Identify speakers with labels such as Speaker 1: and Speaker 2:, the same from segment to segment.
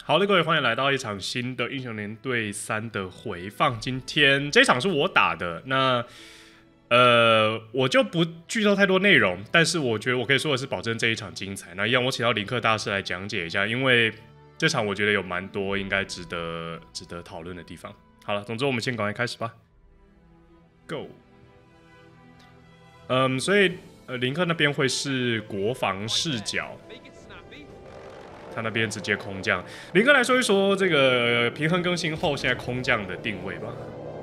Speaker 1: 好的，各位，欢迎来到一场新的英雄联队3的回放。今天这场是我打的，那我就不剧透太多内容，但是我觉得我可以说的是，保证这一场精彩。那一样，我请到林克大师来讲解一下，因为这场我觉得有蛮多应该值得讨论的地方。好了，总之我们先赶快开始吧。Go。所以林克那边会是国防视角。他那边直接空降，林哥来说一说这个平衡更新后现在空降的定位吧。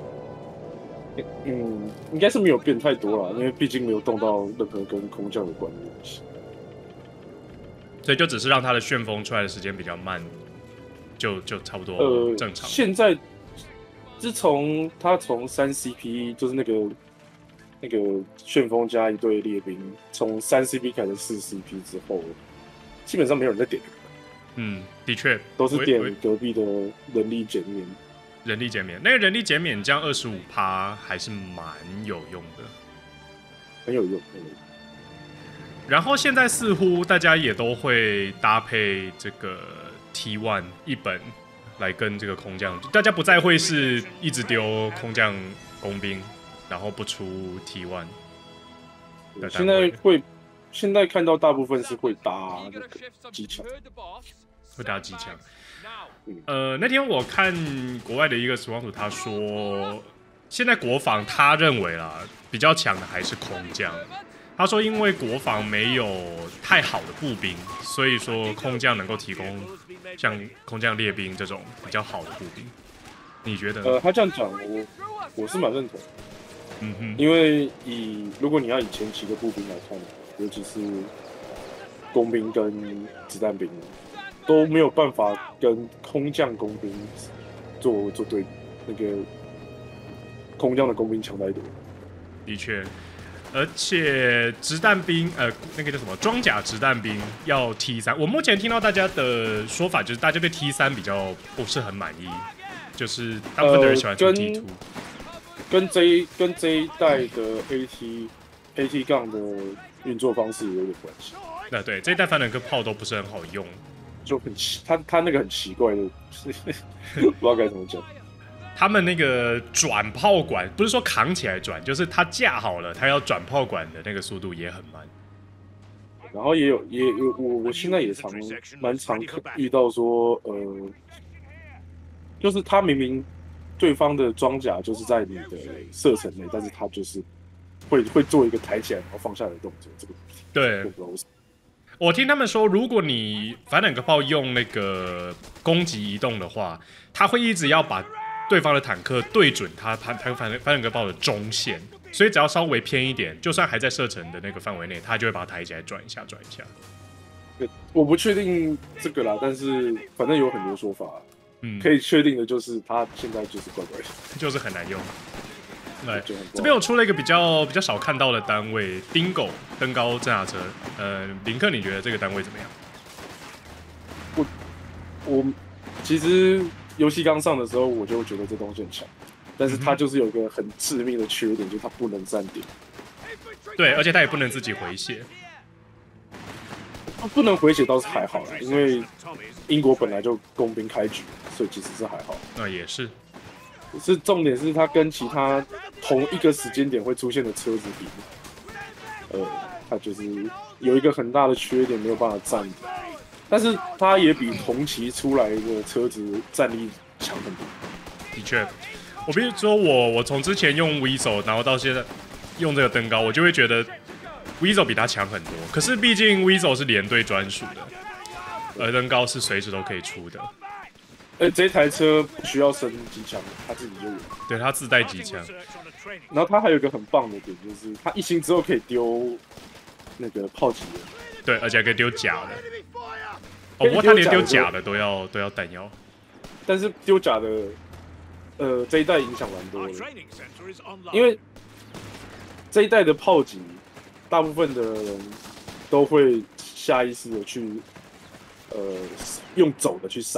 Speaker 2: 应该是没有变太多啦，因为毕竟没有动到任何跟空降有关的东西，
Speaker 1: 所以就只是让他的旋风出来的时间比较慢，就差不多正常。
Speaker 2: 现在自从他从3CP 就是那个旋风加一队猎兵，从3CP 改成4CP 之后，基本上没有人在点。
Speaker 1: 的确，
Speaker 2: 都是点隔壁的人力减免。
Speaker 1: 人力减免，那个人力减免降25%还是蛮有用的，
Speaker 2: 很有用。
Speaker 1: 然后现在似乎大家也都会搭配这个 T1 一本来跟这个空降，大家不再会是一直丢空降工兵，然后不出 T1 的单位。
Speaker 2: 现在看到大部分是会搭那个机枪。
Speaker 1: 会打机枪。那天我看国外的一个实况组，他说现在国防他认为啦比较强的还是空降。他说因为国防没有太好的步兵，所以说空降能够提供像空降猎兵这种比较好的步兵。你觉得？
Speaker 2: 他这样讲，我是蛮认同的。因为如果你要以前期的步兵来看，尤其是工兵跟子弹兵，都没有办法跟空降工兵做对比，那个空降的工兵强太多。
Speaker 1: 的确，而且直弹兵，那个叫什么装甲直弹兵要 T3，我目前听到大家的说法就是大家对 T3 比较不是很满意，就是大部分的人喜欢出 T2。
Speaker 2: 跟这一代的 AT 杠的运作方式有点关系。
Speaker 1: 对，这一代反坦克炮都不是很好用。
Speaker 2: 就他那个很奇怪的，不知道该怎么讲。
Speaker 1: 他们那个转炮管不是说扛起来转，就是他架好了，他要转炮管的那个速度也很慢。
Speaker 2: 然后也有我现在也蛮常遇到说，就是他明明对方的装甲就是在你的射程内，但是他就是会做一个抬起来然后放下来的动作，这个
Speaker 1: 对。我听他们说，如果你反坦克炮用那个攻击移动的话，他会一直要把对方的坦克对准他反坦克炮的中线，所以只要稍微偏一点，就算还在射程的那个范围内，他就会把它抬起来转一下。
Speaker 2: 我不确定这个啦，但是反正有很多说法。可以确定的就是他现在就是怪怪的，
Speaker 1: 就是很难用。对，这边我出了一个比较少看到的单位 ，Dingo 登高侦察车。林克，你觉得这个单位怎么样？
Speaker 2: 我其实游戏刚上的时候，我就觉得这东西很强，但是它就是有一个很致命的缺点，就是它不能站点。
Speaker 1: 对，而且它也不能自己回血。
Speaker 2: 不能回血倒是还好啦，因为英国本来就工兵开局，所以其实是还好。
Speaker 1: 那也是。
Speaker 2: 是重点是它跟其他同一个时间点会出现的车子比，它就是有一个很大的缺点，没有办法站。但是它也比同期出来的车子战力强很多。
Speaker 1: 的确，我比如说我从之前用 Weasel， 然后到现在用这个登高，我就会觉得 Weasel 比它强很多。可是毕竟 Weasel 是连队专属的，而登高是随时都可以出的。
Speaker 2: 这台车不需要升机枪，它自己就有。对，
Speaker 1: 它自带机枪。
Speaker 2: 然后它还有一个很棒的点，就是它一星之后可以丢那个炮击的。
Speaker 1: 对，而且还可以丢假的。不过它连丢假的都要弹药。
Speaker 2: 但是丢假的，这一代影响蛮多的，因为这一代的炮击，大部分的人都会下意识的去，用走的去闪。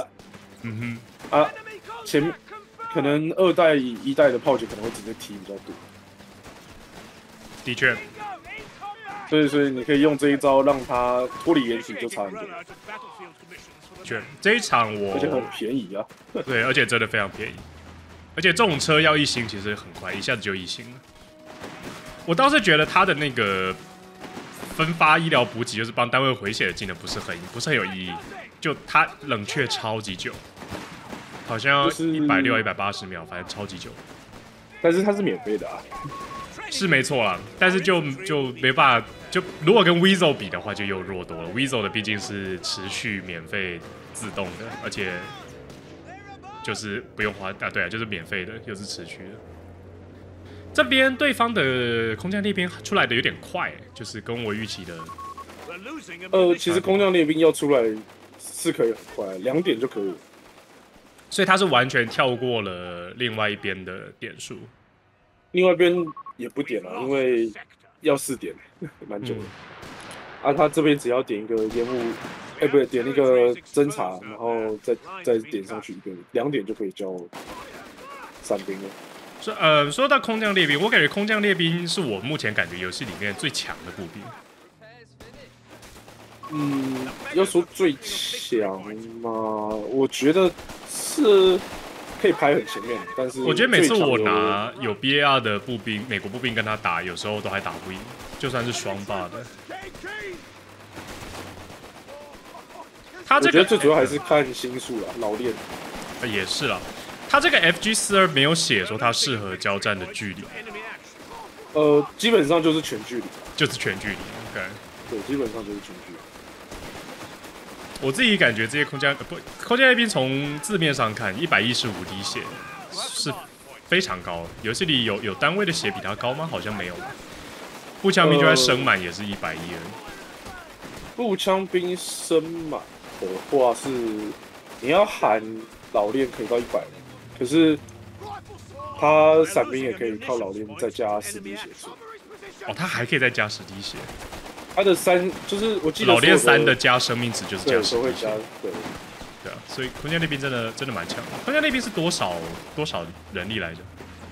Speaker 2: 前可能2代、1代的炮击可能会直接踢比较多。
Speaker 1: 的确。
Speaker 2: 所以你可以用这一招让他脱离掩体就差很多。
Speaker 1: 这一场
Speaker 2: 而且很便宜啊。
Speaker 1: 对，而且真的非常便宜，而且这种车要1星其实很快，一下子就1星了。我倒是觉得他的那个分发医疗补给，就是帮单位回血的技能不是很有意义，就他冷却超级久，好像160、180秒，反正超级久。
Speaker 2: 但是它是免费的啊。
Speaker 1: 是没错啦，但是就没办法，就如果跟 Weasel 比的话，就又弱多了。Weasel 的毕竟是持续免费自动的，而且就是不用花啊，对啊，就是免费的，又是持续的。这边对方的空降猎兵出来的有点快，就是跟我预期的。
Speaker 2: 其实空降猎兵要出来是可以很快，2点就可以了。
Speaker 1: 所以他是完全跳过了另外一边的点数。
Speaker 2: 另外一边也不点了，因为要4点，蛮久的。他这边只要点一个烟雾，不对，点一个侦察，然后再点上去一个2点就可以交伞兵了。
Speaker 1: 说到空降猎兵，我感觉空降猎兵是我目前感觉游戏里面最强的步兵。
Speaker 2: 要说最强吗？我觉得是可以排很前面，但是
Speaker 1: 我觉得每次我拿有 BAR 的步兵，美国步兵跟他打，有时候都还打不赢，就算是双霸的。他这个
Speaker 2: 我觉得最主要还是看星数啦，老练。
Speaker 1: 也是啦，他这个 FG42没有写说他适合交战的距离。
Speaker 2: 基本上就是全距离，
Speaker 1: 就是全距离。OK，
Speaker 2: 对，基本上就是全距离。
Speaker 1: 我自己感觉这些空降猎兵从字面上看，115滴血是非常高。游戏里有单位的血比他高吗？好像没有。步枪兵就算升满也是110而已。
Speaker 2: 步枪兵升满的话是你要喊老练可以到100，可是他伞兵也可以靠老练再加10滴血数。
Speaker 1: 他还可以再加10滴血。
Speaker 2: 他的3就是我记得
Speaker 1: 老练3的加生命值就是加10滴血。对啊，所以空降猎兵真的蛮强的。空降猎兵是多少人力来着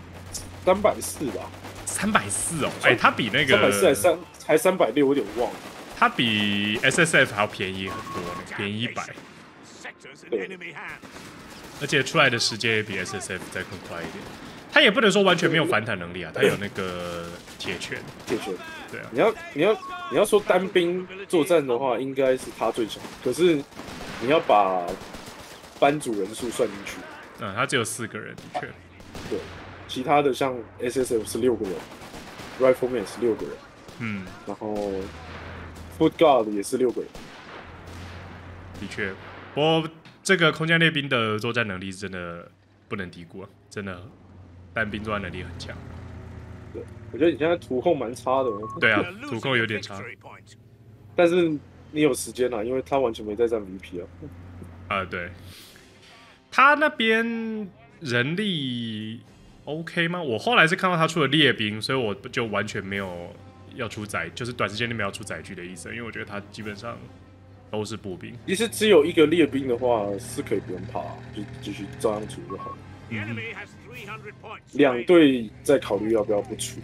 Speaker 2: ？340吧。
Speaker 1: 340哦，他比那个
Speaker 2: 340还360，有点忘了。
Speaker 1: 他比 SSF 还要便宜很多，便宜100。
Speaker 2: 对，
Speaker 1: 而且出来的时间也比 SSF 再更快一点。他也不能说完全没有反弹能力啊，他有那个铁拳。对啊。你要说单兵作战的话，应该是他最强。可是你要把班组人数算进去， 他只有4个人，的确。
Speaker 2: 对，其他的像 SSF 是6个人 ，Rifleman 也是6个人，然后 Foot Guard 也是6个人。
Speaker 1: 的确，不过这个空降猎兵的作战能力真的不能低估啊，真的单兵作战能力很强。
Speaker 2: 对，我觉得你现在图控蛮差的。
Speaker 1: 对啊，图控有点差。
Speaker 2: 但是你有时间啊，因为他完全没在战 VP 啊。
Speaker 1: 对。他那边人力 OK 吗？我后来是看到他出了猎兵，所以我就完全没有要出载，就是短时间内没有出载具的意思，因为我觉得他基本上都是步兵。
Speaker 2: 其实只有一个猎兵的话是可以不用怕，就继续照样出就好了。2队再考虑要不要不出。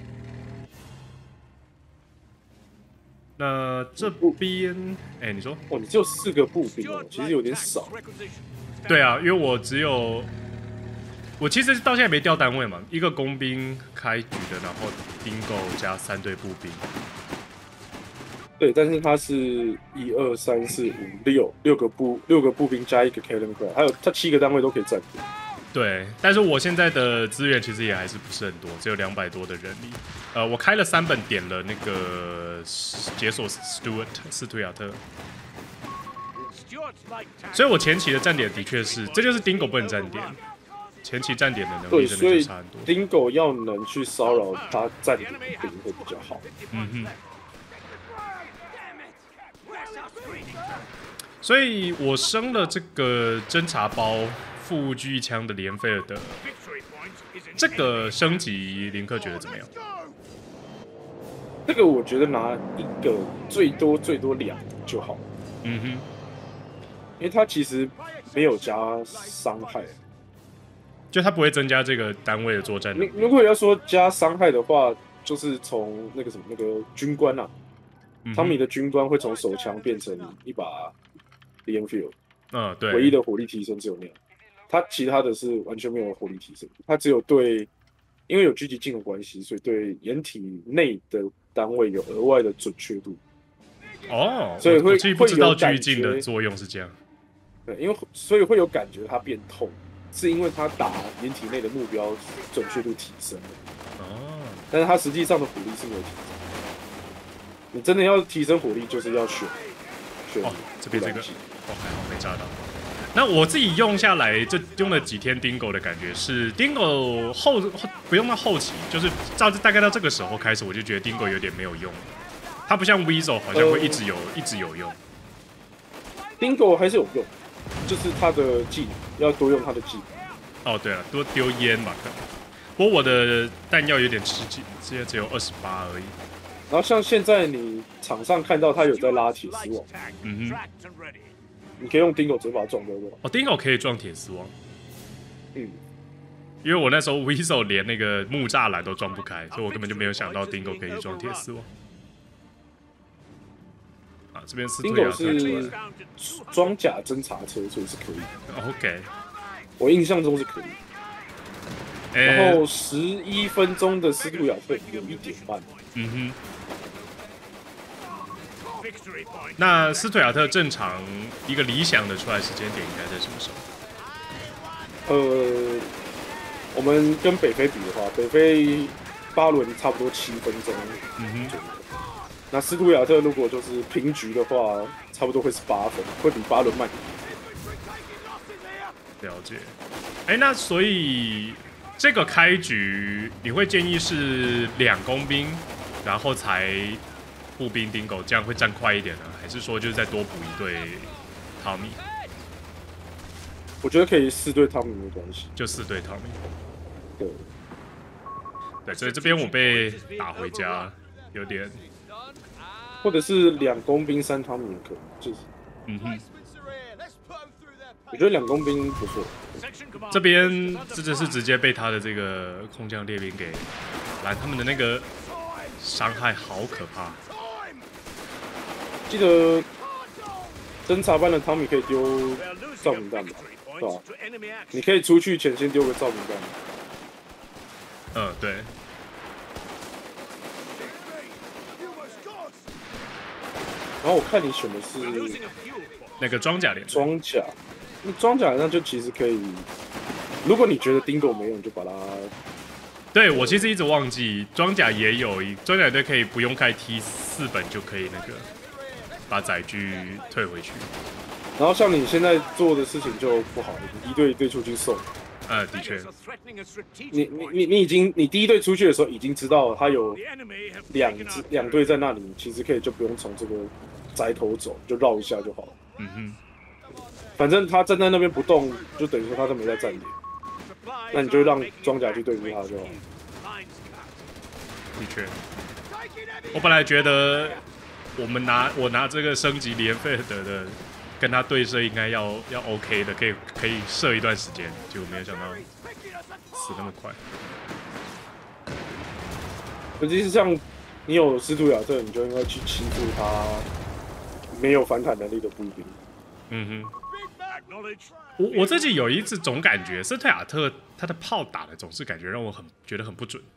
Speaker 1: 那这边，你说？
Speaker 2: 你只有4个步兵哦，其实有点少。
Speaker 1: 对啊，因为我其实到现在没调单位嘛，一个工兵开局的，然后Dingo加3队步兵。
Speaker 2: 对，但是他是1、2、3、4、5、6个步兵加1个 Cannon Craft， 还有他7个单位都可以站。
Speaker 1: 对，但是我现在的资源其实也还是不是很多，只有200多的人力。我开了3本，点了那个解锁斯图亚特，所以我前期的站点的确是，这就是 Dingo 不能站点，前期站点的能力真的就差很多。
Speaker 2: Dingo 要能去骚扰他站点兵会比较好。
Speaker 1: 所以我升了这个侦察包副狙击枪的连菲尔德，这个升级林克觉得怎么样？
Speaker 2: 这个我觉得拿1个最多2就好。因为它其实没有加伤害，
Speaker 1: 就它不会增加这个单位的作战能力。
Speaker 2: 如果要说加伤害的话，就是从那个军官啊，汤米的军官会从手枪变成一把 Enfield，
Speaker 1: 对，
Speaker 2: 唯一的火力提升只有那样，他其他的是完全没有火力提升，他只有对，因为有狙击镜的关系，所以对掩体内的单位有额外的准确度。所以
Speaker 1: 我其实不知道狙击
Speaker 2: 镜
Speaker 1: 镜的作用是这样。
Speaker 2: 对，所以会有感觉它变痛，是因为它打掩体内的目标准确度提升了。但是它实际上的火力是没有提升。你真的要提升火力，就是要选
Speaker 1: 这边这个还好没炸到。那我自己用下来，这用了几天 Dingo 的感觉是 Dingo 不用到后期，就是大概到这个时候开始，我就觉得 Dingo 有点没有用。它不像 Weasel 好像会一直有用。
Speaker 2: Dingo 还是有用，就是他的技能要多用他的技
Speaker 1: 能。对了，多丢烟嘛。不过我的弹药有点吃紧，现在只有28而已。
Speaker 2: 然后像现在你场上看到他有在拉铁丝网，你可以用 Dingo 直接把它撞掉。
Speaker 1: Dingo 可以撞铁丝网。因为我那时候 Weasel 连那个木栅栏都撞不开，所以我根本就没有想到 Dingo 可以撞铁丝网。这边是
Speaker 2: Dingo 是装甲侦察车，所以是可以的。
Speaker 1: OK，
Speaker 2: 我印象中是可以。然后11分钟的斯图亚特有一点慢。
Speaker 1: 那斯图亚特正常一个理想的出来时间点应该在什么时候？
Speaker 2: 我们跟北非比的话，北非8轮差不多7分钟。那斯图亚特如果就是平局的话，差不多会是8分，会比8轮慢一
Speaker 1: 点。了解。那所以这个开局你会建议是2工兵，然后才步兵 Dingo， 这样会站快一点呢？还是说就是再多补一队汤米？
Speaker 2: 我觉得可以4队汤米没关系，
Speaker 1: 就4队汤米。
Speaker 2: 对，
Speaker 1: 所以这边我被打回家，有点。
Speaker 2: 或者是2工兵3汤米也可以，就是我觉得2工兵不错。
Speaker 1: 这边这是直接被他的这个空降猎兵给拦，他们的那个伤害好可怕。
Speaker 2: 记得侦察班的汤米可以丢照明弹吧？对吧？你可以出去前先丢个照明弹。
Speaker 1: 对。
Speaker 2: 然后我看你选的是
Speaker 1: 那个装甲连队。
Speaker 2: 装甲那就其实可以，如果你觉得 Dingo 没用，你就把它。
Speaker 1: 对，我其实一直忘记装甲也有装甲队可以不用开 T4本就可以那个把载具退回去。
Speaker 2: 然后像你现在做的事情就不好，你一队一队出去送。
Speaker 1: 的确。
Speaker 2: 你第一队出去的时候已经知道他有两队在那里，其实可以就不用从这个宅头走，就绕一下就好了。反正他站在那边不动，就等于说他都没在站点。那你就让装甲去对付他就好。
Speaker 1: 的确，我本来觉得我拿这个升级连费德的跟他对射应该要 OK 的，可以射一段时间，结果没有想到死那么快。
Speaker 2: 尤其是像你有斯图亚特，你就应该去欺负他没有反坦能力的步兵。
Speaker 1: 我自己有一次总感觉斯图亚特他的炮打的总是感觉让我觉得很不准。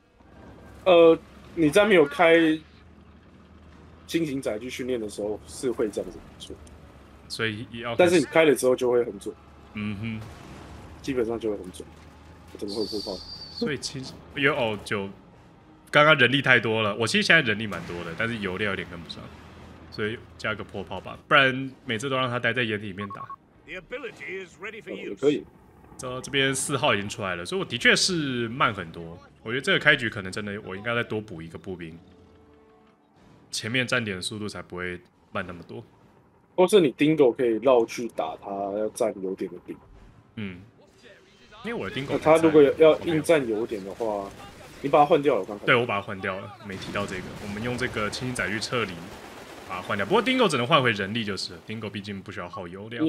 Speaker 2: 你在没有开轻型载具训练的时候是会这样子做，
Speaker 1: 所以也要。
Speaker 2: 但是你开了之后就会很准。基本上就会很准。我怎么会破炮？
Speaker 1: 所以其实就刚刚人力太多了，我其实现在人力蛮多的，但是油量有点跟不上，所以加个破炮吧，不然每次都让他待在掩体里面打。
Speaker 2: 也可以。
Speaker 1: 这边4号已经出来了，所以我的确是慢很多。我觉得这个开局可能真的我应该再多补一个步兵，前面站点的速度才不会慢那么多。
Speaker 2: 或是你 Dingo 可以绕去打他要站有点的兵。
Speaker 1: 因为我的 Dingo
Speaker 2: 他如果要硬站有点的话，你把它换掉了刚才。
Speaker 1: 对，我把它换掉了，没提到这个。我们用这个轻型载具撤离把它换掉。不过 Dingo 只能换回人力就是了 ，Dingo 毕竟不需要耗油量。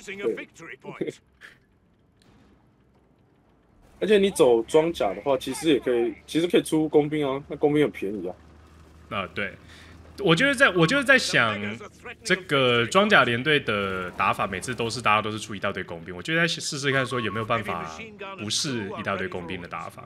Speaker 2: 而且你走装甲的话，其实可以出工兵啊，那工兵很便宜啊。
Speaker 1: 对， 我就是在想，这个装甲连队的打法每次都是大家都是出一大堆工兵，我就在试试看说有没有办法不是一大堆工兵的打法。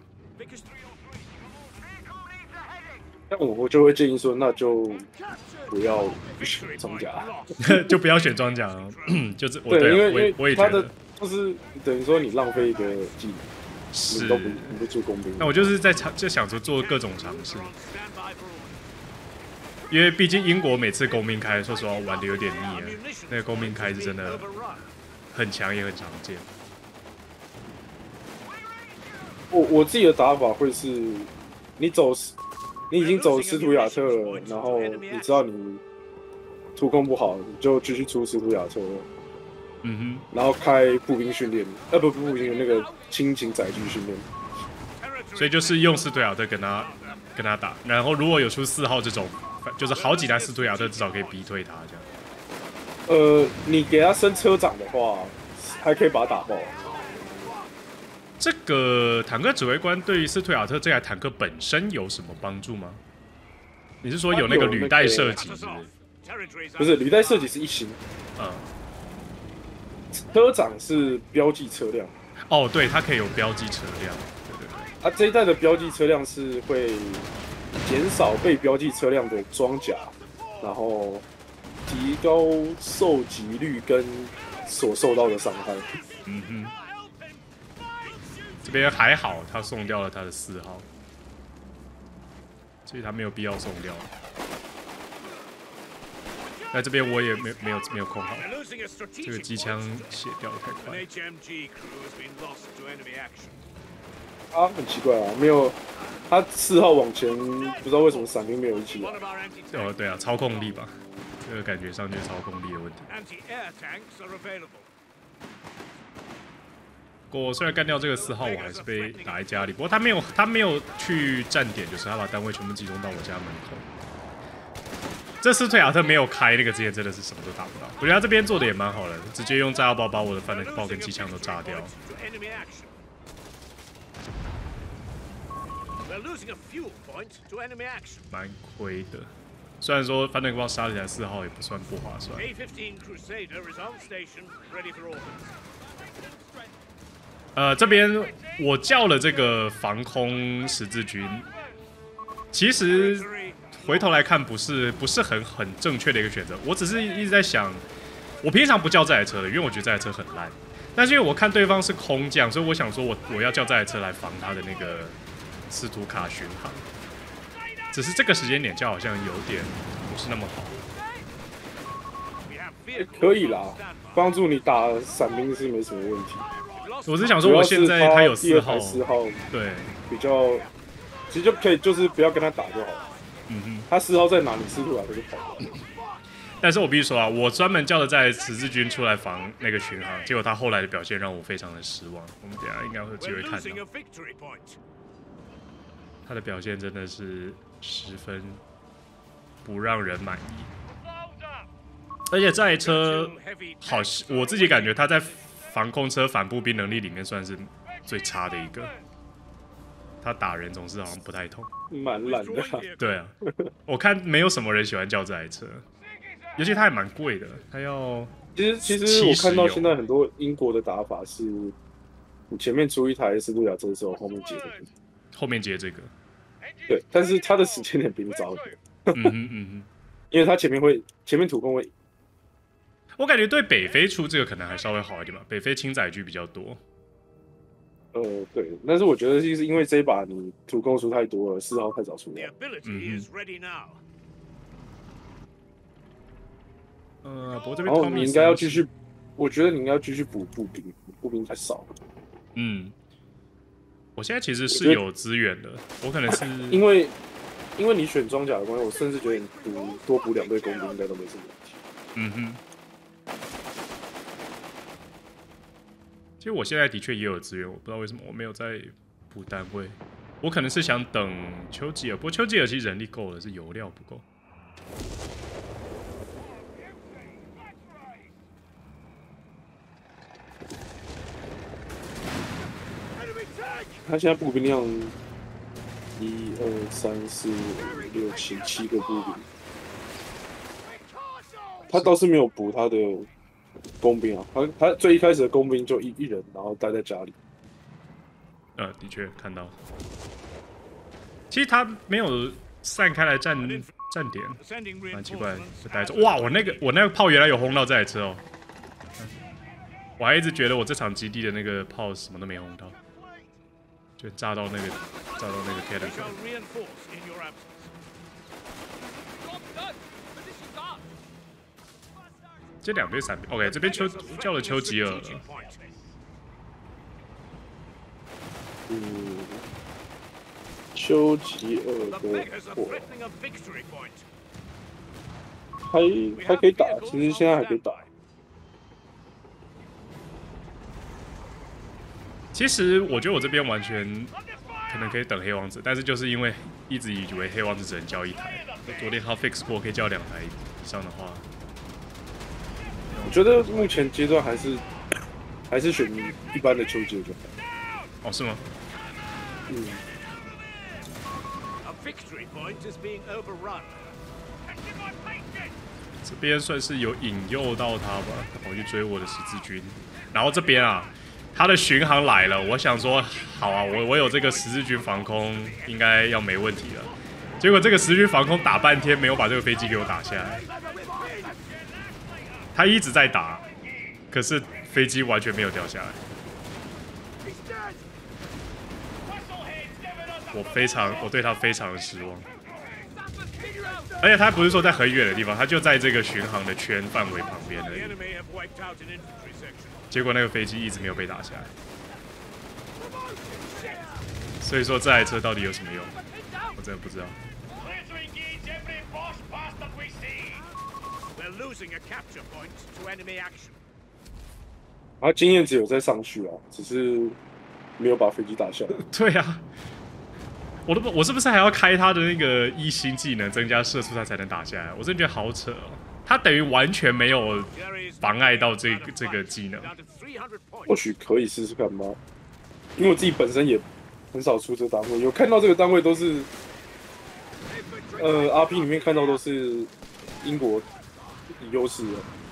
Speaker 2: 那我就会建议说，那就不要选装甲，
Speaker 1: 就不要选装甲了。就是
Speaker 2: 对，因为
Speaker 1: 我也觉得
Speaker 2: 就是等于说你浪费一个技能，
Speaker 1: 是
Speaker 2: 你不做工兵。
Speaker 1: 那我就是就想着做各种尝试。因为毕竟英国每次工兵开，说实话玩的有点腻了。那个工兵开是真的很强，也很常见。
Speaker 2: 我自己的打法会是，你已经走斯图亚特了，然后你知道你突攻不好，你就继续出斯图亚特。然后开步兵训练，不步兵那个轻型载具训练。
Speaker 1: 所以就是用斯图亚特跟他打，然后如果有出4号这种。就是好几台斯图亚特至少可以逼退他这
Speaker 2: 样。你给他升车长的话，还可以把他打爆。
Speaker 1: 这个坦克指挥官对于斯图亚特这台坦克本身有什么帮助吗？你是说有那个履带射击是不是？
Speaker 2: 不是，履带射击是1星。车长是标记车辆。
Speaker 1: 哦，对，它可以有标记车辆。
Speaker 2: 对。这一代的标记车辆是会减少被标记车辆的装甲，然后提高受击率跟所受到的伤害。
Speaker 1: 这边还好，他送掉了他的4号，所以他没有必要送掉。在这边我也没有控好，这个机枪血掉的太快。
Speaker 2: 很奇怪啊，没有。他4号往前，不知道为什么伞兵没有一起来。
Speaker 1: 对啊，操控力吧，这个感觉上就是操控力的问题。不过虽然干掉这个4号，我还是被打在家里。不过他没有去站点，就是他把单位全部集中到我家门口。这斯图亚特没有开那个之前，真的是什么都打不到。我觉得他这边做的也蛮好的，直接用炸药包把我的反坦克炮跟机枪都炸掉。蛮亏的，虽然说反坦克炮杀起来4号也不算不划算。这边我叫了这个防空十字军，其实回头来看不是很正确的一个选择。我只是一直在想，我平常不叫这台车的，因为我觉得这台车很烂。但是因为我看对方是空降，所以我想说我要叫这台车来防他的那个斯图卡巡航。只是这个时间点叫好像有点不是那么好。
Speaker 2: 可以啦，帮助你打伞兵是没什么问题。
Speaker 1: 我是想说，我现在他有4号，对，
Speaker 2: 比较，其实就可以，就是不要跟他打就好了。他4号在哪里，斯图亚特就跑了。
Speaker 1: 但是我必须说啊，我专门叫了在十字军出来防那个巡航，结果他后来的表现让我非常的失望。我们等一下应该会有机会看到，他的表现真的是十分不让人满意。而且这台车好，我自己感觉他在防空车反步兵能力里面算是最差的一个。他打人总是好像不太痛，
Speaker 2: 蛮烂的。
Speaker 1: 对啊，我看没有什么人喜欢叫这台车。尤其它还蛮贵的，它要
Speaker 2: 其实我看到现在很多英国的打法是，你前面出一台斯图亚特之后，后面接这个，对，但是它的时间点比你早很多，因为它前面土攻会，
Speaker 1: 我感觉对北非出这个可能还稍微好一点吧，北非轻载具比较多，
Speaker 2: 对，但是我觉得就是因为这一把你土攻出太多了，4号太早出来，
Speaker 1: 不过这边
Speaker 2: 你应该要继续，我觉得你应该要继续补步兵，步兵太少了。
Speaker 1: 我现在其实是有资源的，我可能是
Speaker 2: 因为你选装甲的关系，我甚至觉得你多补2队工兵应该都没什么问题。
Speaker 1: 其实我现在的确也有资源，我不知道为什么我没有在补单位，我可能是想等丘吉尔，不过丘吉尔其实人力够了，是油料不够。
Speaker 2: 他现在步兵量1、2、3、4、5、6、7个步兵， 他倒是没有补他的工兵啊，他最一开始的工兵就一人，然后待在家里。
Speaker 1: 的确看到。其实他没有散开来站点，蛮奇怪的，就待着。哇，我那个炮原来有轰到这台车哦。我还一直觉得我这场基地的那个炮什么都没轰到，就炸到那个 Cannon。这2队3兵 ，OK， 这边叫了丘吉尔了。
Speaker 2: 丘吉尔的还可以打，其实现在还可以打。
Speaker 1: 其实我觉得我这边完全可能可以等黑王子，但是就是因为一直以为黑王子只能叫1台，昨天他 fix 过可以叫2台以上的话，
Speaker 2: 我觉得目前阶段还是选一般的丘吉尔就好。
Speaker 1: 哦，是吗？这边算是有引诱到他吧，他跑去追我的十字军，然后这边啊。他的巡航来了，我想说好啊，我有这个十字军防空，应该要没问题了。结果这个十字军防空打半天没有把这个飞机给我打下来，他一直在打，可是飞机完全没有掉下来。我对他非常的失望。而且他不是说在很远的地方，他就在这个巡航的圈范围旁边而已。结果那个飞机一直没有被打下来，所以说这台车到底有什么用，我真的不知道。
Speaker 2: 他经验值有在上去啊，只是没有把飞机打下来。
Speaker 1: 对啊，我是不是还要开他的那个1星技能增加射速，他才能打下来？我真的觉得好扯哦。他等于完全没有妨碍到这个技能。
Speaker 2: 或许可以试试看吧，因为我自己本身也很少出这单位，有看到这个单位都是，RP 里面看到都是英国以优势的。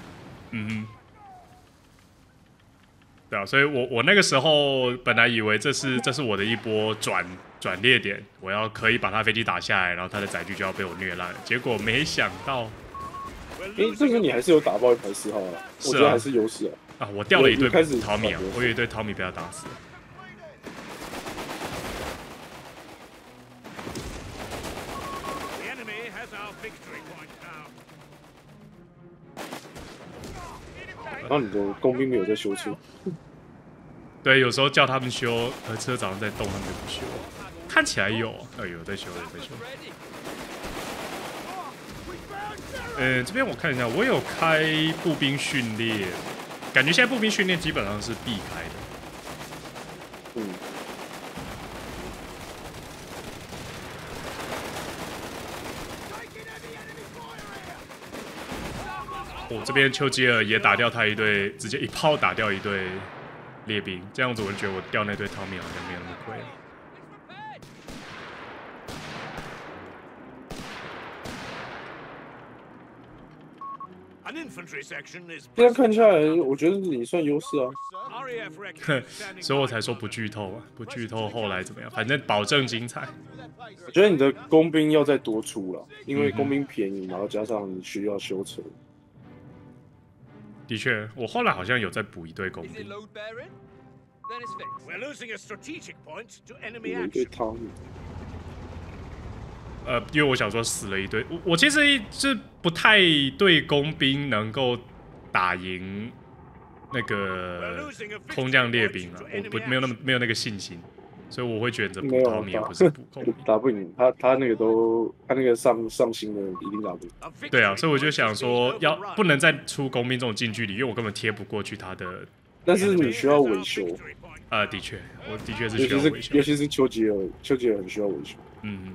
Speaker 1: 对啊，所以我那个时候本来以为这是我的一波转捩点，我可以把他飞机打下来，然后他的载具就要被我虐烂了，结果没想到。
Speaker 2: 这个你还是有打爆一台4号啊，我觉得还是优势啊。
Speaker 1: 我掉了一队淘米啊，我有一队淘米被他打死了。
Speaker 2: 然后你的工兵没有在修车。
Speaker 1: 对，有时候叫他们修，车早上在动，他们就不修。看起来有，有在修，有在修。这边我看一下，我有开步兵训练，感觉现在步兵训练基本上是必开的。我这边丘吉尔也打掉他一队，直接一炮打掉一队列兵，这样子我就觉得我掉那队汤米好像没有那么亏。
Speaker 2: 这样看下来，我觉得你算优势啊。
Speaker 1: 所以我才说不剧透啊，不剧透后来怎么样，反正保证精彩。
Speaker 2: 我觉得你的工兵要再多出了，因为工兵便宜，然后加上你需要修车。
Speaker 1: 的确，我后来好像有再补一队工兵。
Speaker 2: 有一队汤米。
Speaker 1: 因为我想说死了一堆，我其实是不太对工兵能够打赢那个空降列兵啊，我没有那个信心，所以我会选择补汤米而不是补工兵。
Speaker 2: 打不赢他那个上星的一定打不赢。
Speaker 1: 对啊，所以我就想说不能再出工兵这种近距离，因为我根本贴不过去他的。
Speaker 2: 但是你需要维修。
Speaker 1: 的确，我的确是需要维修，
Speaker 2: 尤其是丘吉尔很需要维修。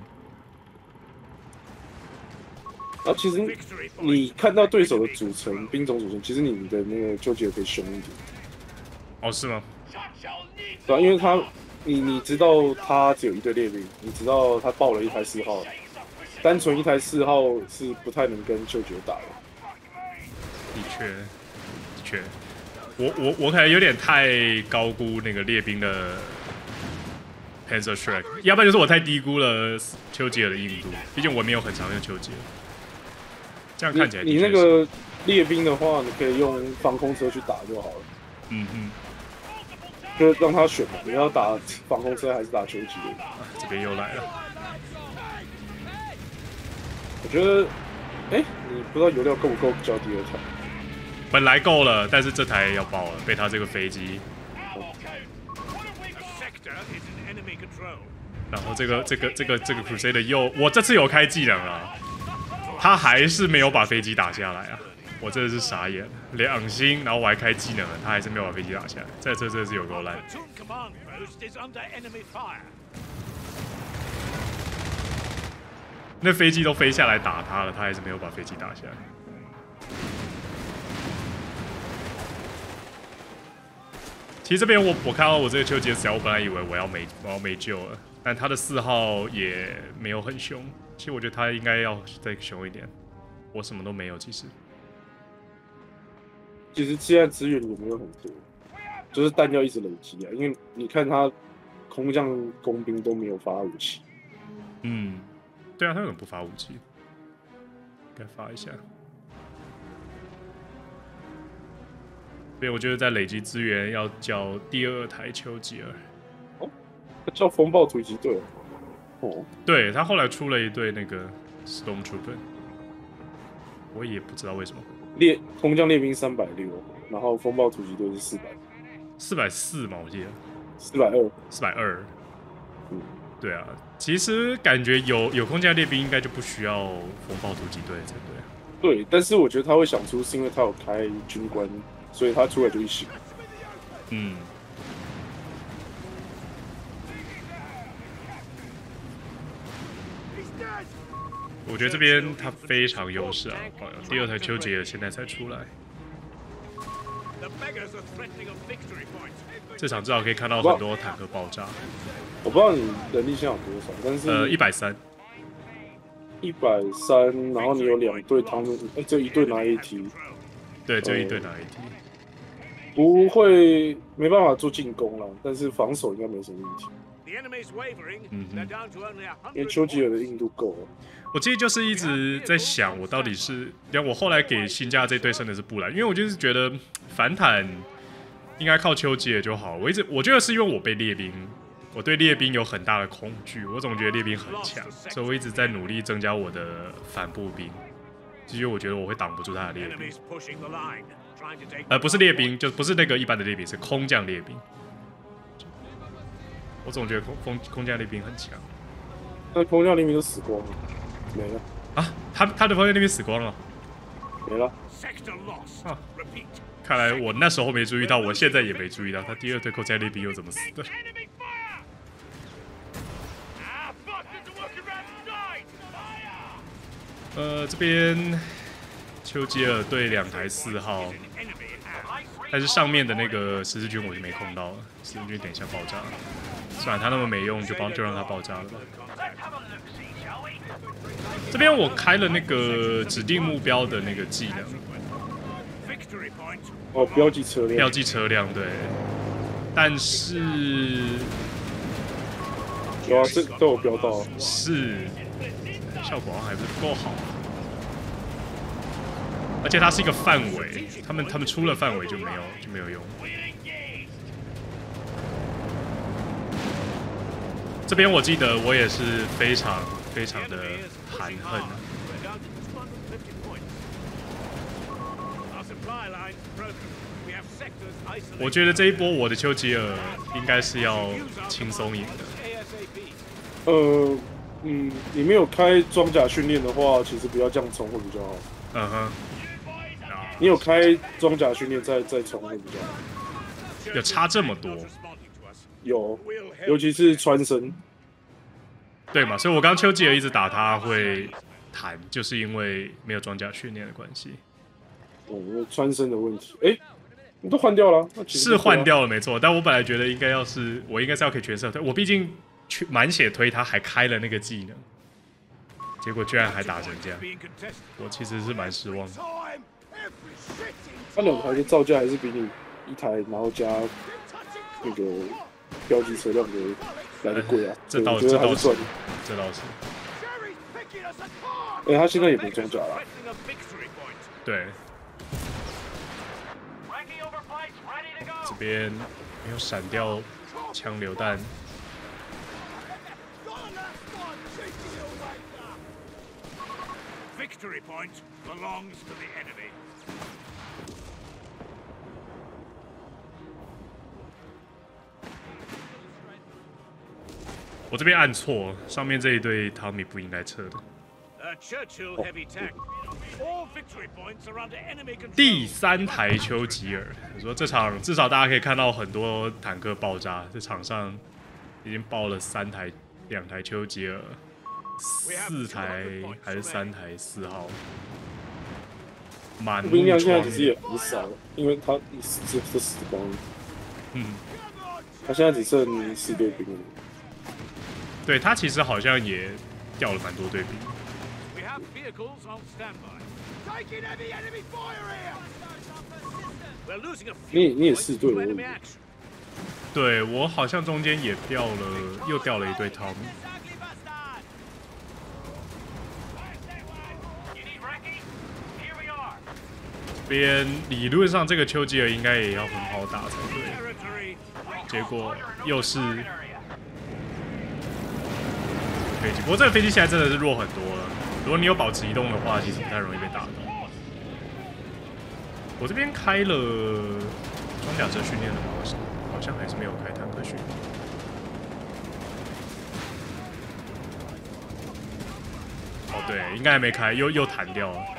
Speaker 2: 然后其实你看到对手的组成兵种组成，其实你的那个丘吉尔可以凶一点。
Speaker 1: 哦，是吗？
Speaker 2: 对啊，因为你知道他只有一队列兵，你知道他爆了一台4号，单纯一台4号是不太能跟丘吉尔打的。
Speaker 1: 确，我可能有点太高估那个列兵的 Panzer Shrek， 要不然就是我太低估了丘吉尔的硬度，毕竟我没有很常用丘吉尔。这样看起来
Speaker 2: 你那个列兵的话，你可以用防空车去打就好了。就让他选嘛，你要打防空车还是打丘吉尔？
Speaker 1: 这边又来了。
Speaker 2: 我觉得，你不知道油料够不够交第二台？
Speaker 1: 本来够了，但是这台要爆了，被他这个飞机。然后这个 Crusader 又，我这次有开技能了，他还是没有把飞机打下来啊！我真的是傻眼，2星，然后我还开技能了，他还是没有把飞机打下来，这真的是有够烂。那飞机都飞下来打他了，他还是没有把飞机打下来。其实这边我看到我这个丘吉尔，我本来以为我要没救了，但他的4号也没有很凶。其实我觉得他应该要再凶一点。我什么都没有，其实
Speaker 2: 现在资源也没有很多，就是弹药一直累积啊。因为你看他空降工兵都没有发武器。
Speaker 1: 对啊，他为什么不发武器？该发一下。所以我觉得在累积资源要叫第2台丘吉尔。
Speaker 2: 叫风暴突击队。
Speaker 1: 对他后来出了一队那个 Stormtrooper， 我也不知道为什么。
Speaker 2: 空降列兵360，然后风暴突击队是
Speaker 1: 400，404嘛，我记得。420。对啊，其实感觉有空降列兵应该就不需要风暴突击队才
Speaker 2: 对。对，但是我觉得他会想出，是因为他有开军官，所以他出来就一行。
Speaker 1: 我觉得这边他非常优势啊！第2台丘吉尔现在才出来，这场至少可以看到很多坦克爆炸。
Speaker 2: 我不知道你人力现在有多少，但是
Speaker 1: 130，
Speaker 2: 然后你有2队他们，只有1队拿 AT，
Speaker 1: 对，只有1队拿 AT，
Speaker 2: 不会没办法做进攻了，但是防守应该没什么问题。因为丘吉尔的硬度够了。
Speaker 1: 我其实就是一直在想，我到底是，我后来给新加这队升的是布兰，因为我就是觉得反坦应该靠丘吉尔就好。我觉得是因为我被列兵，我对列兵有很大的恐惧，我总觉得列兵很强，所以我一直在努力增加我的反步兵，因为我觉得我会挡不住他的列兵。不是列兵，就不是那个一般的列兵，是空降列兵。我总觉得空降列兵很强。
Speaker 2: 那空降列兵都死光了，没了
Speaker 1: 啊！他的空降列兵死光了，
Speaker 2: 没了。
Speaker 1: 啊！看来我那时候没注意到，我现在也没注意到，他第2队空降列兵又怎么死的？这边丘吉尔对2台4号，但是上面的那个十字军我就没控到了，十字军等一下爆炸了。算了，他那么没用，就让他爆炸了吧。这边我开了那个指定目标的那个技能。
Speaker 2: 标记车辆。
Speaker 1: 标记车辆，对。但是
Speaker 2: 有啊，这都有标到。
Speaker 1: 是，效果还不是不够好。而且它是一个范围，他们出了范围就没有用。这边我记得我也是非常的含恨。我觉得这一波我的丘吉尔应该是要轻松赢的。
Speaker 2: 你没有开装甲训练的话，其实不要这样冲会比较好。你有开装甲训练再冲会比较好。
Speaker 1: 有差这么多？
Speaker 2: 有，尤其是穿身。
Speaker 1: 对嘛，所以我刚丘吉尔一直打他会弹，就是因为没有装甲训练的关系。
Speaker 2: 因为穿身的问题。你都换掉了？
Speaker 1: 是换掉了没错，但我本来觉得我应该是要可以全身推，我毕竟满血推他还开了那个技能，结果居然还打成这样，我其实是蛮失望的。
Speaker 2: 他2台的造价还是比你1台，然后加那个标记车辆的来的贵啊。
Speaker 1: 这倒
Speaker 2: 是，
Speaker 1: 这倒是。
Speaker 2: 他现在也没装甲了。
Speaker 1: 对。这边没有闪掉枪榴弹。
Speaker 3: Victory point belongs to the enemy.
Speaker 1: 我这边按错，上面这一队汤米不应该撤的。第3台丘吉尔，我说这场至少大家可以看到很多坦克爆炸，这场上已经爆了2台丘吉尔，4台还是3台4号，满目
Speaker 2: 兵量现在其实也很少，因为他这死光了。他现在只剩4队兵了。
Speaker 1: 对他其实好像也掉了蛮多队兵。
Speaker 2: 你也4队了。
Speaker 1: 对我好像中间也又掉了1队汤米。这边理论上这个丘吉尔应该也要很好打才对，结果又是。飞机，不过这个飞机现在真的是弱很多了。如果你有保持移动的话，其实不太容易被打到。我这边开了装甲车训练的模式，好像还是没有开坦克训练。哦，对，应该还没开，又弹掉了。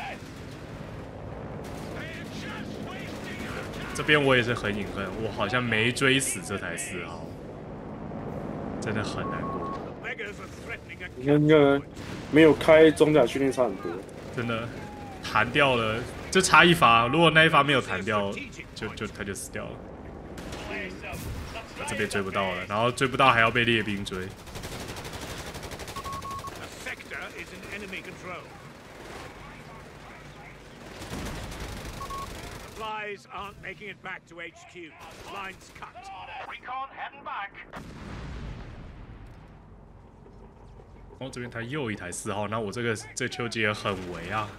Speaker 1: 这边我也是很隐恨，我好像没追死这台4号，真的很难过。
Speaker 2: 那个没有开装甲训练差很多，
Speaker 1: 真的弹掉了，就差1发。如果那1发没有弹掉，他就死掉了。这边追不到了，然后追不到还要被猎兵追。然后这边他又1台4号，那我这丘吉尔很围啊。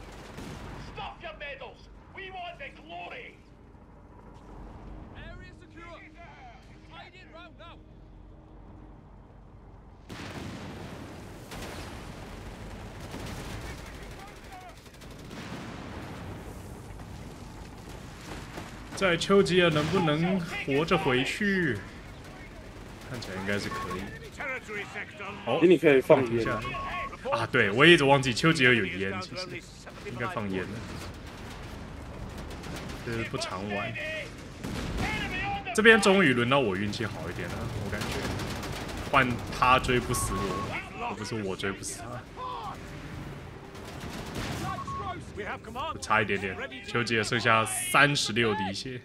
Speaker 1: 在丘吉尔能不能活着回去？看起来应该是可以。哦，
Speaker 2: 你可以放烟
Speaker 1: 啊！对，我也一直忘记丘吉尔有烟，其实应该放烟的。这是不常玩。这边终于轮到我运气好一点了，我感觉换他追不死我，而不是我追不死他。差一点点，丘吉尔剩下36滴血。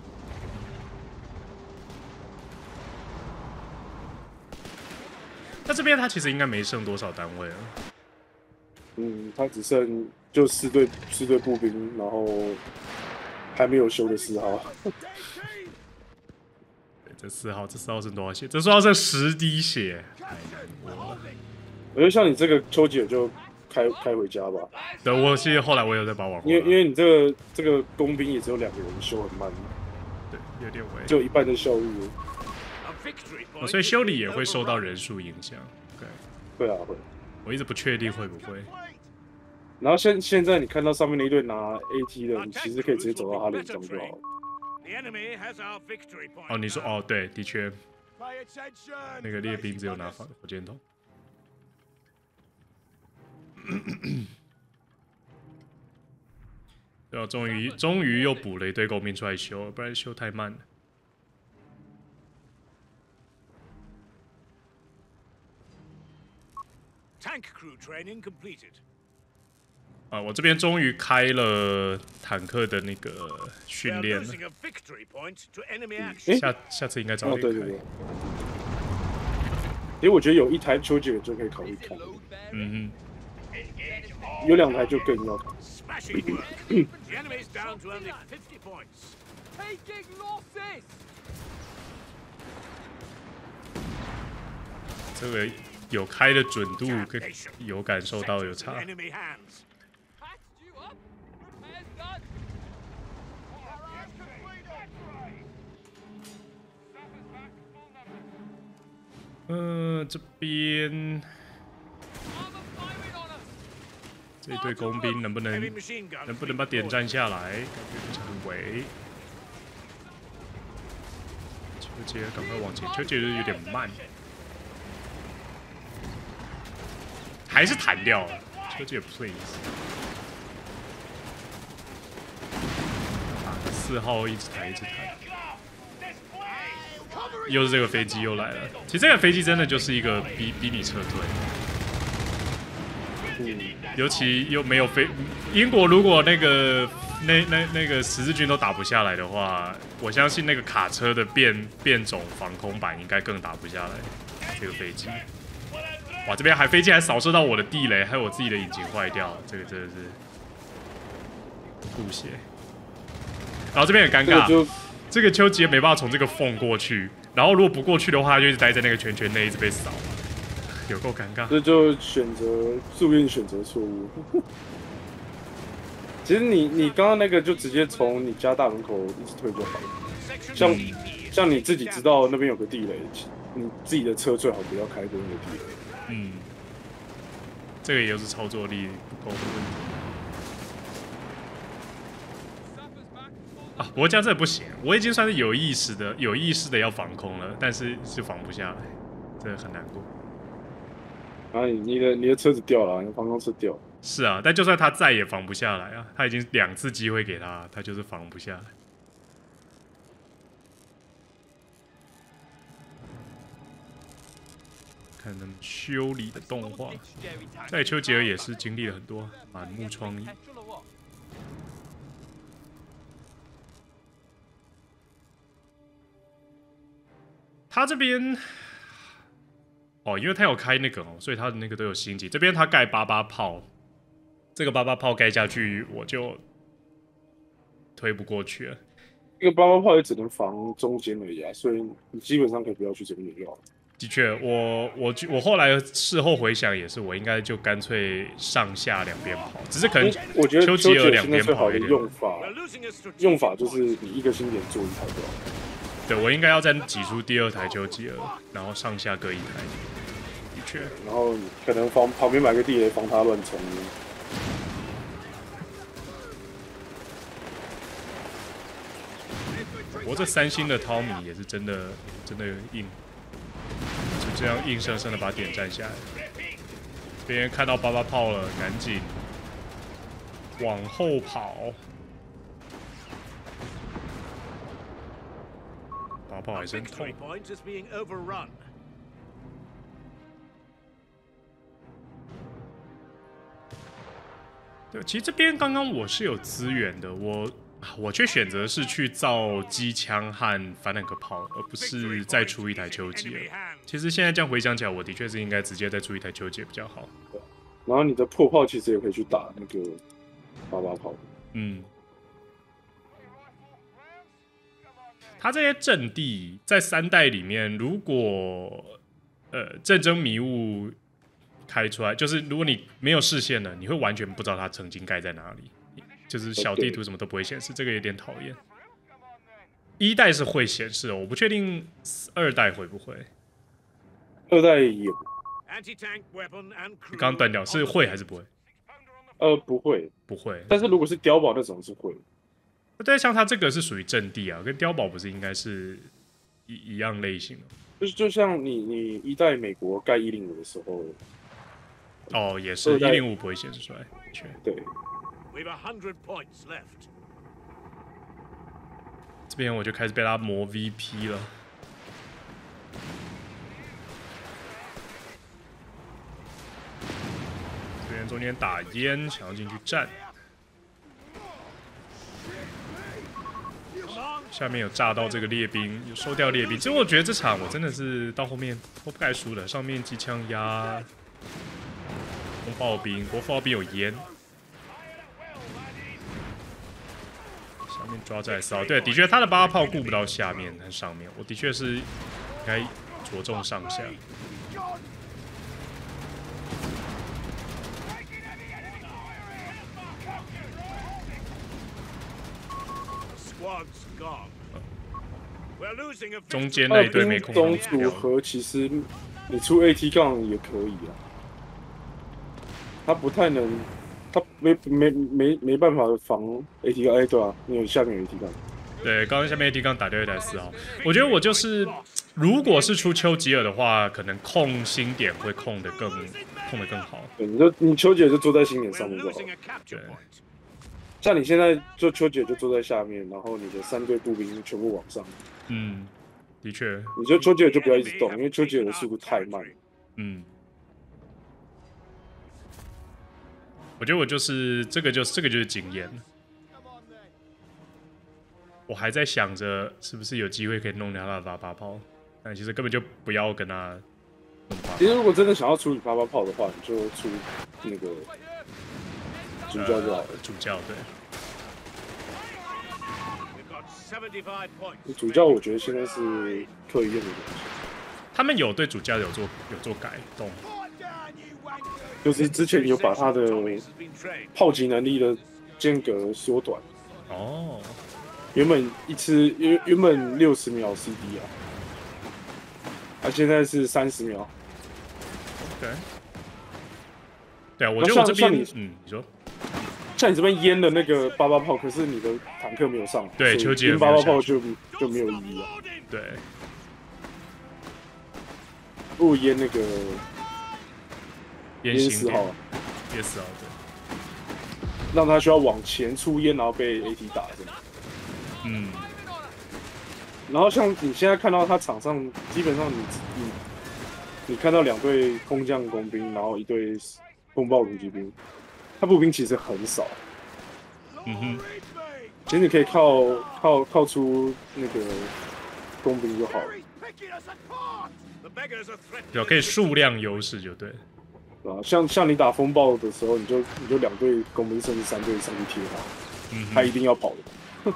Speaker 1: 那这边他其实应该没剩多少单位了。
Speaker 2: 他只剩就4队步兵，然后还没有修的4号。
Speaker 1: 对，这4号剩多少血？这4号剩10滴血，太难过了。
Speaker 2: 我觉得像你这个丘吉尔就开回家吧。
Speaker 1: 对，我其实后来我有在把网，
Speaker 2: 因为你这个工兵也只有2个人修很慢，
Speaker 1: 对，有点微，
Speaker 2: 就1半的效率。
Speaker 1: 所以修理也会受到人数影响。
Speaker 2: 会啊会。
Speaker 1: 我一直不确定会不会。
Speaker 2: 然后现在你看到上面那一队拿 AT 的，你其实可以直接走到他脸上就好了。
Speaker 1: 哦，你说哦，对，的确，那个猎兵只有拿火箭筒。对啊，终于又补了一堆工兵出来修，不然修太慢了。
Speaker 3: Tank crew training completed.
Speaker 1: 啊，我这边终于开了坦克的那个训练了。下次应该早点开。
Speaker 2: 对对对。我觉得有1台丘吉尔就可以考虑开。 有2台就更要打。
Speaker 3: Smashing work. The enemy's down to only 50 points.
Speaker 4: Taking losses.
Speaker 1: 这个有开的准度跟有感受到有差。
Speaker 3: Enemy hands.
Speaker 4: Patched you up. Repairs done.
Speaker 1: 这边
Speaker 4: Armor firing on us.
Speaker 1: 这一队工兵能不
Speaker 3: Heavy
Speaker 1: 能
Speaker 3: machine guns.
Speaker 1: 把点占下来？感觉非常的围。球姐赶快往前，球姐有点慢，还是弹掉了。球姐不是意思。4号一直弹。又是这个飞机又来了。其实这个飞机真的就是一个逼你撤退。尤其又没有飞，英国如果那个十字军都打不下来的话，我相信那个卡车的变种防空版应该更打不下来。这个飞机，哇，这边飞机还扫射到我的地雷，还有我自己的引擎坏掉，这个真的是吐血。然后这边很尴尬，这个丘吉尔没办法从这个缝过去，然后如果不过去的话，他就一直待在那个圈圈内，一直被扫。有够尴尬，
Speaker 2: 这就注意选择错误。其实你刚刚那个就直接从你家大门口一直推就好了。像你自己知道那边有个地雷，你自己的车最好不要开过那个地雷。
Speaker 1: 这个也就是操作力不够的问题。不过这样真的不行，我已经算是有意识的要防空了，但是防不下来，这很难过。
Speaker 2: 然后你的车子掉了，你的防空车掉了。
Speaker 1: 是啊，但就算他再也防不下来啊，他已经2次机会给他，他就是防不下来。看能修理的动画，在丘吉尔也是经历了很多，满目疮痍。他这边。因为他有开那个所以他的那个都有星级。这边他盖88炮，这个88炮盖下去，我就推不过去了。
Speaker 2: 这个88炮也只能防中间而已啊，所以你基本上可以不要去这边就好了。
Speaker 1: 的确，我后来事后回想也是，我应该就干脆上下两边跑，只是可能
Speaker 2: 我觉得
Speaker 1: 丘吉尔两边
Speaker 2: 最好的
Speaker 1: 跑一点。
Speaker 2: 用法就是你一个星点做1台就好。
Speaker 1: 对，我应该要再挤出第2台丘吉尔，然后上下各1台。的确。
Speaker 2: 然后可能旁边买个地雷防他乱冲。
Speaker 1: 不过这3星的汤米也是真的硬，就这样硬生生的把点占下来。这边看到88炮了，赶紧往后跑。88炮还真痛。对，其实这边刚刚我是有资源的，我却选择是去造机枪和反坦克炮，而不是再出1台丘吉尔。其实现在这样回想起来，我的确是应该直接再出1台丘吉尔比较好。
Speaker 2: 然后你的破炮其实也可以去打那个88炮。
Speaker 1: 他这些阵地在3代里面，如果战争迷雾开出来，就是如果你没有视线了，你会完全不知道它曾经盖在哪里。就是小地图什么都不会显示，这个有点讨厌。1代是会显示的，我不确定2代会不会。
Speaker 2: 2代也。
Speaker 1: 你刚刚断掉，是会还是不会？
Speaker 2: 不会，
Speaker 1: 不会。
Speaker 2: 但是如果是碉堡那种是会。
Speaker 1: 对，像它这个是属于阵地啊，跟碉堡不是应该是一样类型的？
Speaker 2: 就像你1代美国盖105的时候。
Speaker 1: 也是105不会显示出来，
Speaker 2: 对。
Speaker 1: 这边我就开始被他磨 VP 了。这边中间打烟，想要进去站。下面有炸到这个列兵，有收掉列兵。其实我觉得这场我真的是到后面都不该输的，上面机枪压。 风暴兵，不过风暴兵有烟。下面抓在骚，对，的确他的8炮顾不到下面和上面，我的确是应该着重上下。中间那一队没控
Speaker 2: 中组合其实你出 AT 杠也可以啊，他不太能，他没办法防 AT 杠，哎，对啊，你有下面有 AT 杠。
Speaker 1: 对，刚刚下面 AT 杠打掉一台4号，我觉得我就是，如果是出丘吉尔的话，可能控星点会控得更好。
Speaker 2: 对，你丘吉尔就坐在星点上面就好。
Speaker 1: 对。
Speaker 2: 像你现在就丘吉尔就坐在下面，然后你的3队步兵全部往上。
Speaker 1: 嗯，的确。
Speaker 2: 你就丘吉尔就不要一直动，因为丘吉尔的速度太慢。
Speaker 1: 嗯。我觉得我就是这个就是经验。我还在想着是不是有机会可以弄掉他的8炮，但其实根本就不要跟他弄8炮。
Speaker 2: 其实如果真的想要处理8炮的话，你就出那个。主教就好了，
Speaker 1: 主教对。
Speaker 2: 主教我觉得现在是刻意用的东西。
Speaker 1: 他们有对主教有做改动，
Speaker 2: 就是之前有把他的炮击能力的间隔缩短。
Speaker 1: 哦。
Speaker 2: 原本60秒 CD 啊，现在是30秒。
Speaker 1: 对。对啊，我觉得我这边你说。
Speaker 2: 像你这边淹的那个8炮，可是你的坦克没有上，
Speaker 1: 对，丘吉尔
Speaker 2: 8炮就没有意义了。
Speaker 1: 对，
Speaker 2: 不如淹那个
Speaker 1: 淹
Speaker 2: 4号，
Speaker 1: 淹4号对，
Speaker 2: 让他需要往前出烟，然后被 AT 打这样。
Speaker 1: 嗯。
Speaker 2: 然后像你现在看到他场上，基本上你看到2队空降工兵，然后1队风暴突击兵。他步兵其实很少，
Speaker 1: 嗯哼，
Speaker 2: 其实你可以靠出那个工兵就好了，
Speaker 1: 有可以数量优势就对，
Speaker 2: 啊，像你打风暴的时候，你就2队工兵甚至3队上去贴他，他一定要跑的。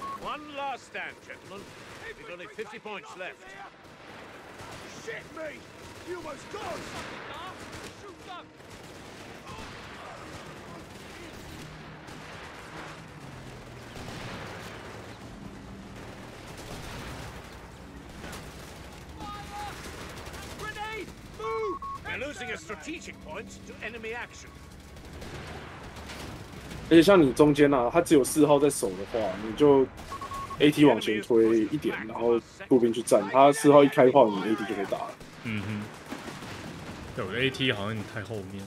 Speaker 2: 而且像你中间啊，他只有4号在守的话，你就 AT 往前推一点，然后步兵去站，他4号一开炮，你 AT 就可以打了。
Speaker 1: 嗯哼，对，我的 AT 好像太后面，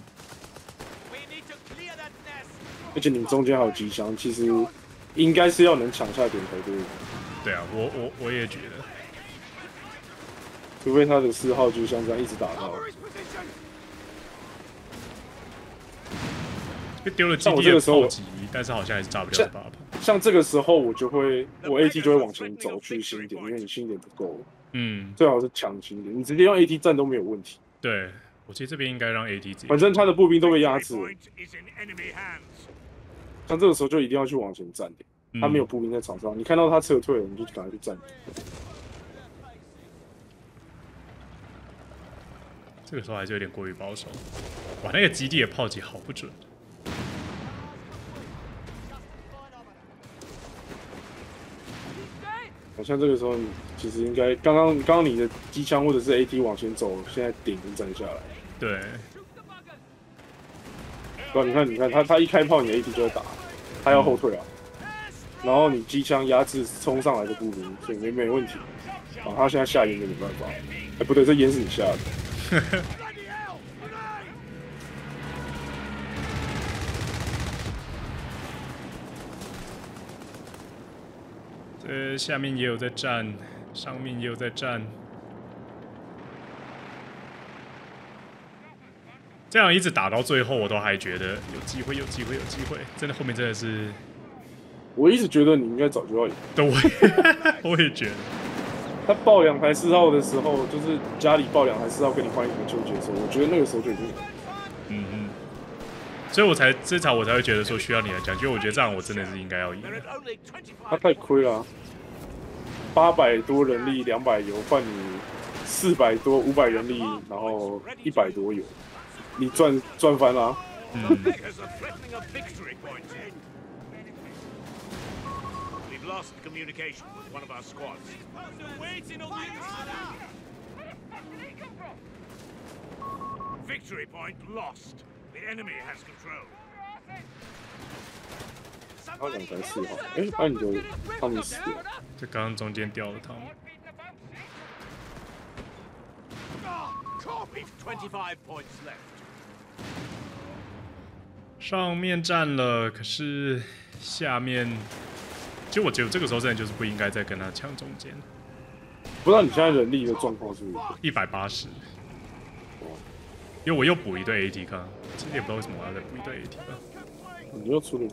Speaker 2: 而且你中间还有机枪，其实应该是要能抢下点头的。
Speaker 1: 对啊，我也觉得，
Speaker 2: 除非他的4号就像这样一直打到。
Speaker 1: 丢了基地的炮击，但是好像还是炸不了8炮。
Speaker 2: 像这个时候我 AT 就会往前走去新点，因为你新点不够。
Speaker 1: 嗯，
Speaker 2: 最好是抢新点，你直接用 AT 战都没有问题。
Speaker 1: 对，我其实这边应该让 AT 自己。
Speaker 2: 反正他的步兵都被压制了。像这个时候就一定要去往前站点，他没有步兵在场上，你看到他撤退了，你就赶快去站。
Speaker 1: 这个时候还是有点过于保守。哇，那个基地的炮击好不准。
Speaker 2: 好像这个时候，其实应该刚刚你的机枪或者是 AT 往前走，现在顶就站下来。
Speaker 1: 对。
Speaker 2: 你看他一开炮，你的 AT 就会打，他要后退啊。然后你机枪压制冲上来的步兵，所以没问题。啊，他现在下烟就没办法。哎，不对，这烟是你下的。
Speaker 1: 下面也有在站，上面也有在站。这样一直打到最后，我都还觉得有机会，有机会，有机会。真的后面真的是，
Speaker 2: 我一直觉得你应该早就要赢。
Speaker 1: 对，我也觉得。
Speaker 2: 他爆2台4号的时候，就是家里爆2台4号跟你换1台纠结的时候，我觉得那个时候就已经赢了。
Speaker 1: 嗯嗯。 所以这场我才会觉得说需要你来讲，因为我觉得这样我真的是应该要赢。
Speaker 2: 他太亏了、800多人力200油换你400多500人力，然后100多油，你赚翻了、
Speaker 3: We've lost communication with one of our squads. Victory point lost. The enemy has control.
Speaker 2: 他2才4号，那你就他们死了。
Speaker 1: 就刚刚中间掉了他们。
Speaker 3: We've 25 points left.
Speaker 1: 上面占了，可是下面，其实我觉得这个时候真的就是不应该再跟他抢中间。
Speaker 2: 不知道你现在人力的状况是
Speaker 1: 180，因为我又补一队 AT 康，其实也不知道为什么我要再补一队 AT 康。
Speaker 2: 你又出了个，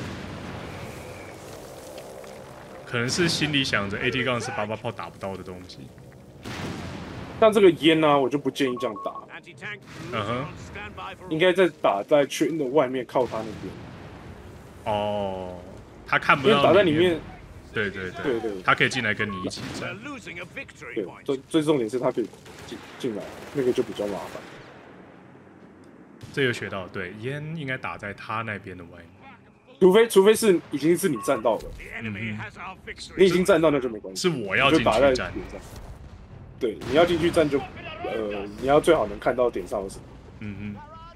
Speaker 1: 可能是心里想着 AT 杠是88炮打不到的东西。
Speaker 2: 但这个烟呢、我就不建议这样打，
Speaker 3: Anti-tank
Speaker 1: 嗯哼，
Speaker 3: on standby for
Speaker 2: 应该在打在圈的外面，靠他那边，
Speaker 1: 哦，他看不到，
Speaker 2: 因为打在里面，
Speaker 1: 对，
Speaker 2: 对
Speaker 1: 他可以进来跟你一起
Speaker 3: We're
Speaker 1: 战。
Speaker 3: losing a victory
Speaker 2: 对，
Speaker 3: point.
Speaker 2: 最重点是他可以进来，那个就比较麻烦。
Speaker 1: 这有学到，对，烟应该打在他那边的外面。
Speaker 2: 除非是已经是你站到了，
Speaker 3: The enemy has our
Speaker 2: 你
Speaker 3: victory.
Speaker 2: 已经站到那就没关系，
Speaker 1: 是我要进
Speaker 2: 你就打在
Speaker 1: 去站。
Speaker 2: 点上。对，你要进去站就，你要最好能看到点上有什么。
Speaker 1: 嗯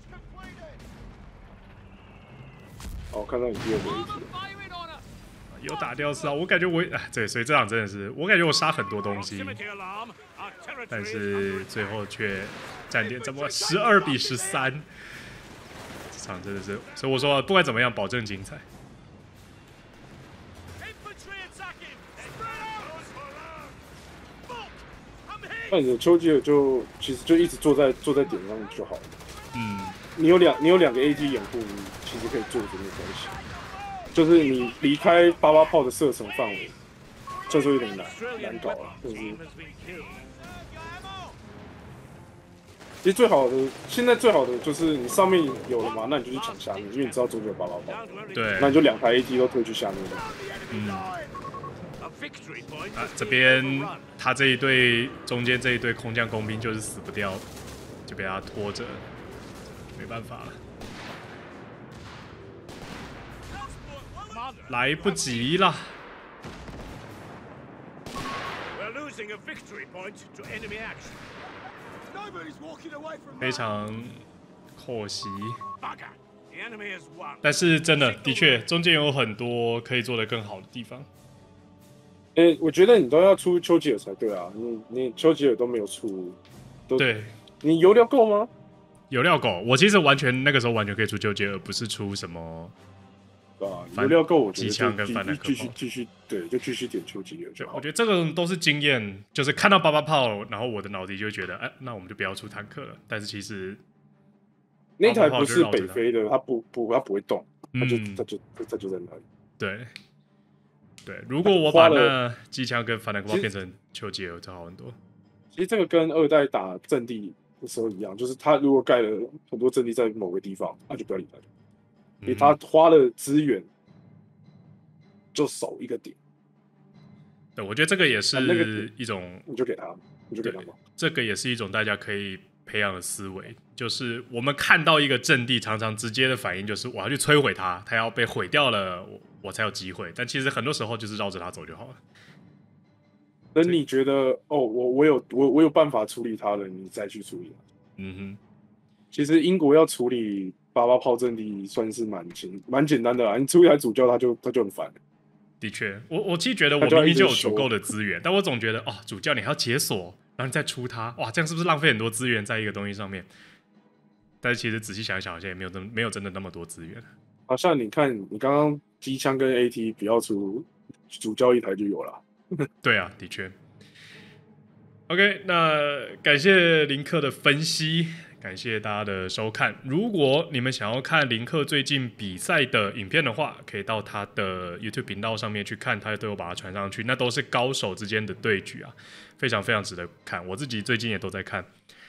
Speaker 2: 哦，看到你第二个 AT 了。
Speaker 4: Firing on us!
Speaker 1: 哼，有打掉是啊，我感觉对，所以这场真的是，我感觉我杀很多东西，
Speaker 3: Proximity alarm. Our territory
Speaker 1: 但
Speaker 3: is
Speaker 1: 是
Speaker 3: under
Speaker 1: 最后却战点这么12-13，这场真的是，所以我说不管怎么样，保证精彩。
Speaker 3: infantry attacking. Spread out. Bolt, I'm hit.
Speaker 2: 那你的丘吉尔其实就一直坐在点上就好了。
Speaker 1: 嗯，
Speaker 2: 你有两个 AT 掩护，你其实可以坐着没关系。就是你离开88炮的射程范围，这就有点难
Speaker 3: Australian
Speaker 2: 搞了。
Speaker 3: weapons
Speaker 2: 就是
Speaker 3: team has been killed.
Speaker 2: 其实现在最好的就是你上面有了嘛，那你就去抢下面，因为你知道中间有88炮，
Speaker 3: Down to only
Speaker 1: 对
Speaker 2: 那你就2台 AT 都推去下面。
Speaker 3: a victory point.
Speaker 1: 啊
Speaker 3: has
Speaker 1: 这
Speaker 3: been
Speaker 1: 边
Speaker 3: overrun.
Speaker 1: 他这一队中间这一队空降工兵就是死不掉，就被他拖着，没办法了，
Speaker 3: Commander,
Speaker 1: 来不及了。
Speaker 3: we're losing a victory point to enemy action.
Speaker 1: 非常可惜。
Speaker 3: Bugger. The enemy has won.
Speaker 1: 但是真的，的确中间有很多可以做得更好的地方。
Speaker 2: 我觉得你都要出丘吉尔才对啊，你丘吉尔都没有出，
Speaker 1: 对，
Speaker 2: 你油料够吗？
Speaker 1: 有料狗，我其实那个时候完全可以出纠结，而不是出什么。
Speaker 2: 啊，油料够，我觉得
Speaker 1: 机枪跟反坦克炮
Speaker 2: 继续对，就继续点丘吉尔就好。
Speaker 1: 我觉得这个都是经验，就是看到88炮，然后我的脑子就会觉得，哎，那我们就不要出坦克了。但是其实
Speaker 2: 那台不是北非的，它不会动，它就在那里。
Speaker 1: 对，如果我把那机枪跟反坦克炮变成丘吉尔，就好很多。
Speaker 2: 其实这个跟2代打阵地的时候一样，就是他如果盖了很多阵地在某个地方，那就不要理他，因为他花了资源就守一个点。
Speaker 1: 对，我觉得这个也是一种，
Speaker 2: 你就给他嘛。
Speaker 1: 这个也是一种大家可以培养的思维，就是我们看到一个阵地，常常直接的反应就是我要去摧毁它，它要被毁掉了，我才有机会。但其实很多时候就是绕着它走就好了。
Speaker 2: 等你觉得我有办法处理它了，你再去处理它。
Speaker 1: 嗯哼，
Speaker 2: 其实英国要处理88炮阵地算是蛮简单的啦，你出一台主教他就很烦。
Speaker 1: 的确，我其实觉得我明明就有足够的资源，但我总觉得主教你还要解锁，然后你再出它，哇，这样是不是浪费很多资源在一个东西上面？但是其实仔细想一想，好像也没有真的那么多资源。
Speaker 2: 好像你看，你刚刚机枪跟 AT 不要出主教一台就有了。
Speaker 1: 对啊，的确。OK， 那感谢林克的分析，感谢大家的收看。如果你们想要看林克最近比赛的影片的话，可以到他的 YouTube 频道上面去看，他都有把它传上去。那都是高手之间的对局啊，非常非常值得看。我自己最近也都在看。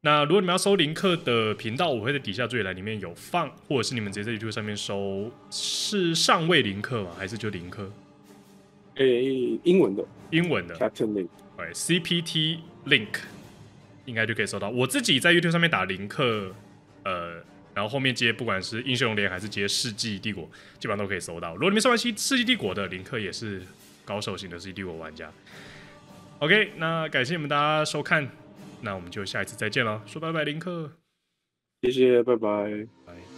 Speaker 1: 那如果你们要收林克的频道，我会在底下注意栏里面有放，或者是你们直接在 YouTube 上面搜，是上位林克吗？还是就林克？
Speaker 2: 英文的 Captain Link，
Speaker 1: 对 ，CPT Link 应该就可以搜到。我自己在 YouTube 上面打林克，然后后面接不管是英雄联还是接世纪帝国，基本上都可以搜到。如果你们收完世纪帝国的林克，也是高手型的世纪帝国玩家。OK， 那感谢你们大家收看。那我们就下一次再见了，说拜拜，林克，
Speaker 2: 谢谢，拜拜。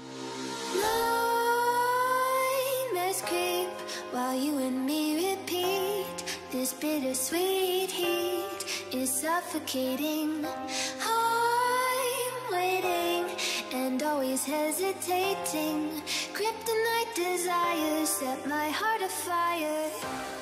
Speaker 5: While you and me repeat, this bittersweet heat is suffocating. I'm waiting and always hesitating. Kryptonite desires set my heart afire.